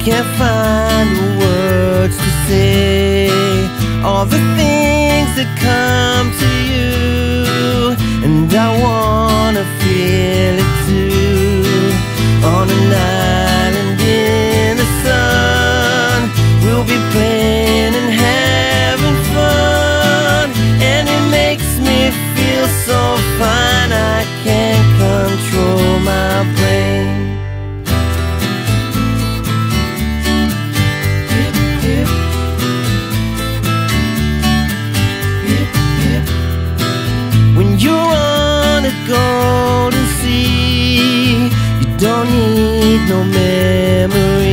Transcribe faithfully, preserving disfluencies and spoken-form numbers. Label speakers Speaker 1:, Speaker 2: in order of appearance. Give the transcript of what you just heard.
Speaker 1: can't find the words to say all the things that come to you, and I wanna feel it too. On an island in the sun, we'll be playing and having fun, and it makes me feel so fine I can't control my brain. When you're on a golden sea, you don't need no memory.